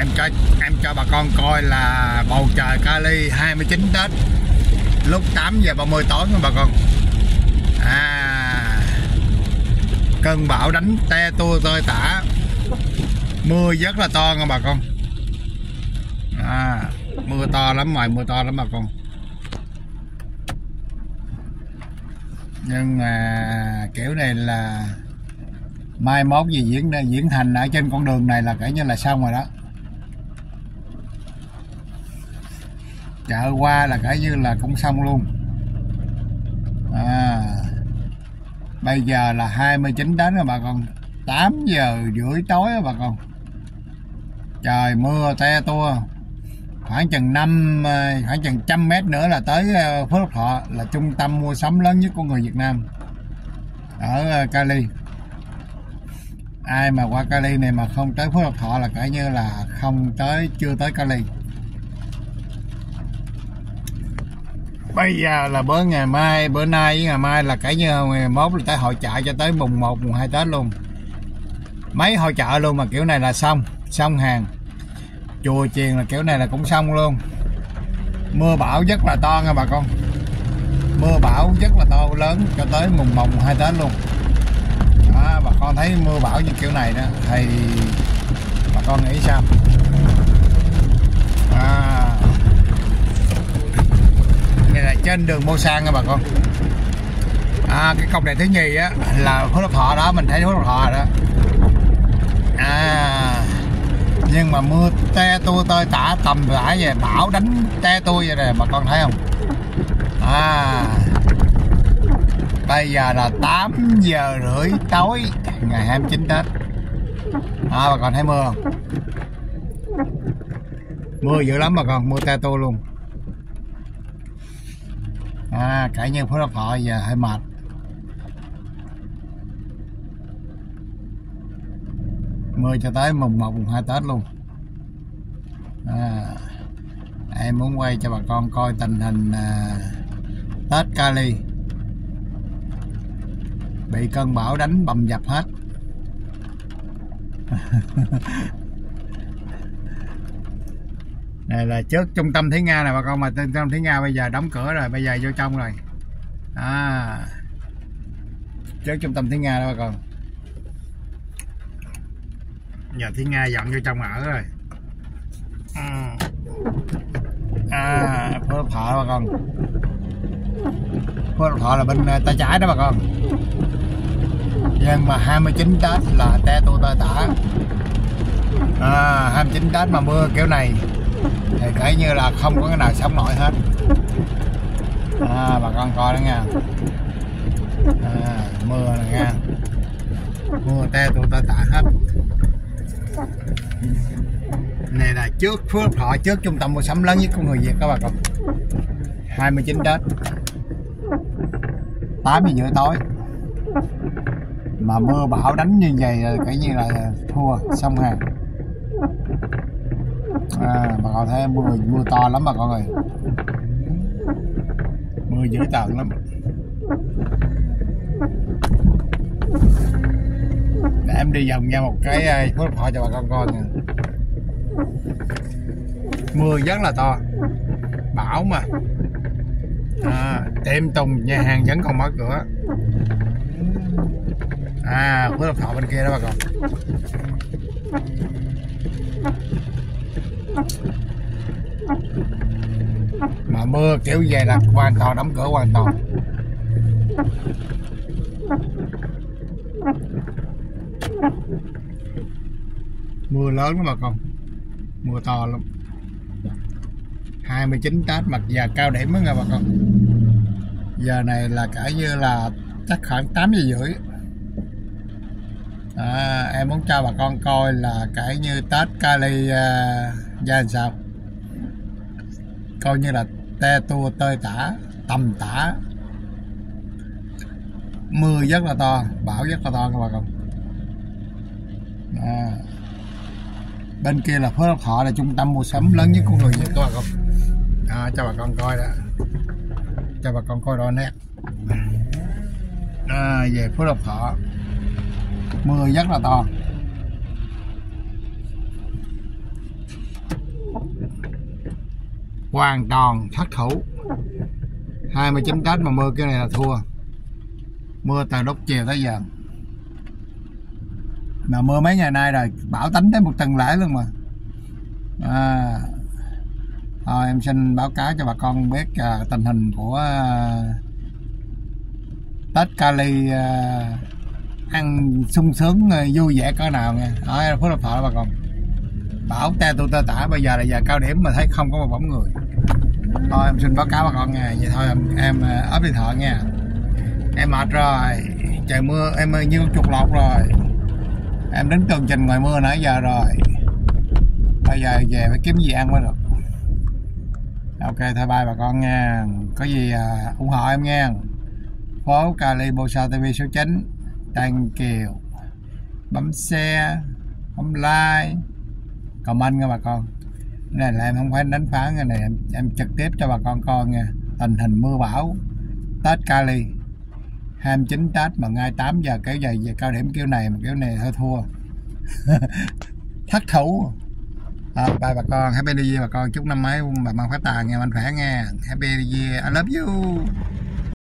em cho bà con coi là bầu trời Cali 29 Tết lúc 8 giờ 30 tối nha bà con. Cơn bão đánh te tua tơi tả, mưa rất là to nha bà con. Mưa to lắm mày, mưa to lắm bà con. Nhưng mà kiểu này là mai mốt gì diễn hành ở trên con đường này là kể như là xong rồi đó. Chợ qua là kể như là cũng xong luôn. Bây giờ là 29 Tết rồi bà con, 8 giờ rưỡi tối đó bà con. Trời mưa te tua, khoảng chừng 100 mét nữa là tới Phước Lộc Thọ, là trung tâm mua sắm lớn nhất của người Việt Nam ở Cali. Ai mà qua Cali này mà không tới Phước Lộc Thọ là kể như là chưa tới Cali. Bây giờ là bữa nay với ngày mai là kể như ngày mốt là tới hội chợ cho tới mùng 1, mùng 2 Tết luôn. Mấy hội chợ luôn mà kiểu này là xong hàng. Chùa chiền là kiểu này là cũng xong luôn. Mưa bão rất là to nha bà con. Mưa bão rất là to lớn cho tới mùng 1, mùng 2 Tết luôn. Bà con thấy mưa bão như kiểu này đó thì bà con nghĩ sao? Này là trên đường Mô Sang nha bà con. Cái công đèn thứ nhì á là Phước Lộc Thọ đó, mình thấy Phước Lộc Thọ đó. Nhưng mà mưa te tua tơi tả tầm rãi về, bão đánh te tua vậy nè bà con thấy không? Bây giờ là 8 giờ rưỡi tối ngày 29 Tết. Bà con thấy mưa không? Mưa dữ lắm bà con, mưa te tua luôn. Cả như Phước Lộc Thọ giờ hơi mệt. Mưa cho tới mùng 1, mùng 2 Tết luôn. Em muốn quay cho bà con coi tình hình Tết Cali bị cơn bão đánh bầm dập hết. Này là trước trung tâm Thúy Nga nè bà con, mà trung tâm Thúy Nga bây giờ đóng cửa rồi, bây giờ vô trong rồi. Trước trung tâm Thúy Nga đó bà con. Giờ Thúy Nga dọn vô trong ở rồi. Phước Lộc Thọ đó bà con. Phước Lộc Thọ là bên tay trái đó bà con. Nhưng mà 29 Tết là te tua tơi tả. 29 Tết mà mưa kiểu này thì kể như là không có cái nào sống nổi hết. Bà con coi đó nha. Mưa này nha, mưa te tua tơi tả hết. Này là trước Phước Lộc Thọ, trước trung tâm mua sắm lớn nhất của người Việt các bà con. 29 Tết 8 giờ rưỡi tối mà mưa bão đánh như vậy là kể như là thua xong hàng. Bà con thấy mưa to lắm bà con ơi, mưa dữ tợn lắm. Để em đi vòng ra một cái Phước Lộc Thọ cho bà con coi nè. Mưa rất là to, bão mà. Tiệm Tùng nhà hàng vẫn còn mở cửa. Phước Lộc Thọ bên kia đó bà con. Mà mưa kiểu vậy là hoàn toàn đóng cửa hoàn toàn. Mưa lớn lắm bà con, mưa to lắm. 29 Tết mặc giờ cao điểm đó nha bà con. Giờ này là kể như là chắc khoảng 8 giờ rưỡi. Em muốn cho bà con coi là kể như Tết Cali ra làm sao. Coi như là te tua tơi tả, tầm tả. Mưa rất là to, bão rất là to các bà con. Bên kia là Phước Lộc Thọ là trung tâm mua sắm lớn nhất của người Việt các bà con. Cho bà con coi đó, cho bà con coi rõ nét. Về Phước Lộc Thọ mưa rất là to. hoàn toàn thất thủ. 29 Tết mà mưa cái này là thua. Mưa từ lúc chiều tới giờ. Mà mưa mấy ngày nay rồi, bão tính tới một tuần lễ luôn mà. Thôi em xin báo cáo cho bà con biết tình hình của Tết Cali ăn sung sướng vui vẻ cỡ nào nha. Ở Phú Lộc Thọ bà con. Bão te tu tơ tả, bây giờ là giờ cao điểm mà thấy không có một bóng người. Thôi em xin báo cáo bà con nha. Vậy thôi em ốp điện thoại nha. Em mệt rồi, trời mưa em như con chuột lột rồi. Em đứng tường trình ngoài mưa nãy giờ rồi. Bây giờ về phải kiếm gì ăn mới được. Ok thôi bye bà con nha. Có gì ủng hộ em nha. Phố Cali Bosa TV số 9 Tân Kiều. Bấm share, bấm like, comment nha bà con. Cái này là em không phải đánh phá, cái này em trực tiếp cho bà con coi nha. Tình hình mưa bão Tết Cali 29 Tết mà ngay 8 giờ kéo dài về cao điểm kiểu này mà kiểu này hơi thua. Thất thủ. Bye bà con, happy new year bà con, chúc năm mới bà mang phát tài nghe, mạnh khỏe nghe, happy new year, I love you.